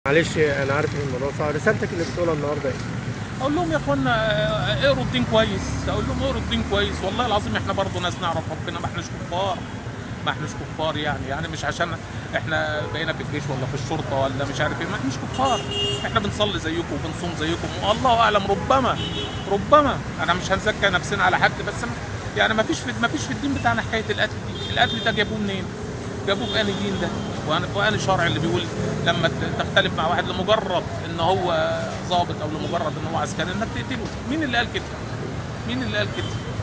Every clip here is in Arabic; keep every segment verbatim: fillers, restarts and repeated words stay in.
معلش انا عارف ان الموضوع صعب، رسالتك اللي بتقولها النهارده ايه؟ اقول لهم يا اخوانا آه، اقروا الدين كويس، اقول لهم اقروا الدين كويس، والله العظيم احنا برضه ناس نعرف ربنا، ما احناش كفار، ما احناش كفار يعني يعني مش عشان احنا بقينا في الجيش ولا في الشرطه ولا مش عارف ايه، ما احناش كفار، احنا بنصلي زيكم وبنصوم زيكم، والله اعلم، ربما ربما انا مش هنزكى نفسنا على حد، بس ما يعني ما فيش في ما فيش في الدين بتاعنا حكايه القتل دي، القتل ده جابوه منين؟ جابوه بأني دين ده؟ وأنا وأني شرع اللي بيقول لما ت- تختلف مع واحد لمجرد ان هو ضابط او لمجرد ان هو عسكري انك تقتله؟ مين اللي قال كده؟ مين اللي قال كده؟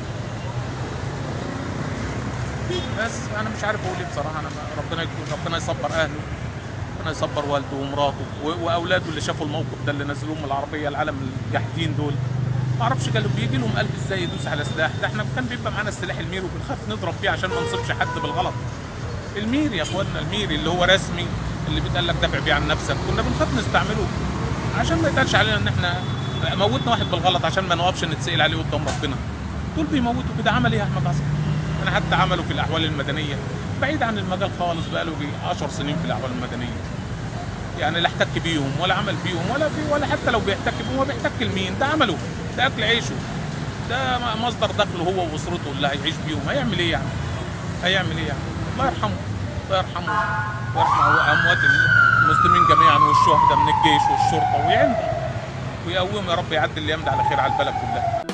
بس انا مش عارف اقول ايه بصراحه، انا ما- ربنا يكون ربنا يصبر اهله، ربنا يصبر والده ومراته و- واولاده اللي شافوا الموقف ده، اللي نزلوهم من العربيه، العالم الجاحدين دول، ما اعرفش كانوا بيجي لهم قلب ازاي يدوس على سلاح ده. احنا كان بيبقى معانا السلاح الميري وبنخاف نضرب بيه عشان ما نصيبش حد بالغلط. الميري يا اخوانا، الميري اللي هو رسمي، اللي بيتقال لك دافع بيه عن نفسك، كنا بنخاف نستعمله عشان ما يتقالش علينا ان احنا موتنا واحد بالغلط، عشان ما نوقفش نتسأل عليه قدام ربنا. دول بيموتوا كده، عمل ايه يا احمد عصر؟ انا حتى عمله في الاحوال المدنيه، بعيد عن المجال خالص، بقاله يجي 10 سنين في الاحوال المدنيه، يعني لا احتك بيهم ولا عمل بيهم ولا في، ولا حتى لو بيحتك بيهم هو بيحتك لمين؟ ده عمله، ده اكل عيشه، ده مصدر دخله هو واسرته اللي هيعيش بيهم، هيعمل ايه يعني؟ هيعمل ايه يعني؟ الله يرحمه، الله يرحمه ويرحم اموات المسلمين جميعا والشهداء من الجيش والشرطه، ويعينهم ويقوم يا رب، يعدي الايام ده على خير على البلد كلها.